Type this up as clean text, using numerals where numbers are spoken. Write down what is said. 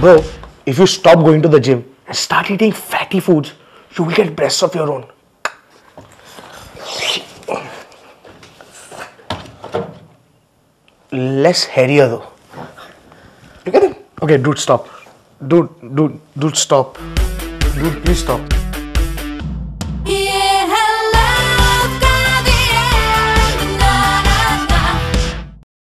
Bro, if you stop going to the gym and start eating fatty foods, you will get breasts of your own. Less hairier though. You get it? Okay, dude, stop. Dude, stop. Dude, please stop.